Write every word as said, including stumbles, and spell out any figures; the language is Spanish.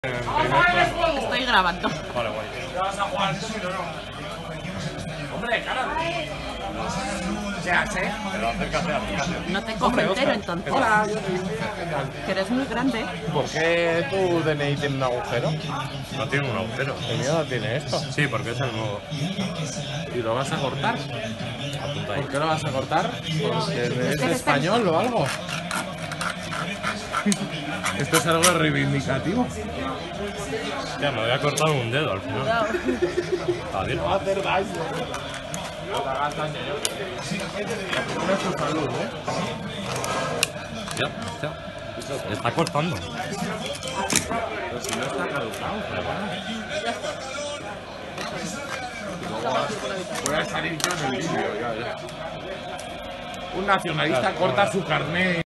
Estoy grabando. Vale, guay. Hombre, cara. ¿Qué hace? Pero acércate, acércate. No te cojo entero entonces. Hola. Que eres muy grande. ¿Por qué tu D N I tiene un agujero? No tiene un agujero. El mío no tiene esto. Sí, porque es el nuevo. ¿Y lo vas a cortar? Apunta ahí. ¿Por qué lo vas a cortar? ¿Porque es español o algo? Esto es algo reivindicativo. Ya, me voy a cortar un dedo al final. Adiós. Va a hacer daño. Va a hacer daño yo. No es tu salud, ¿eh? Ya, ya. Le está cortando. Pero si no está caducado. Voy a salir yo en el vídeo, ya, ya. Un nacionalista corta su carnet.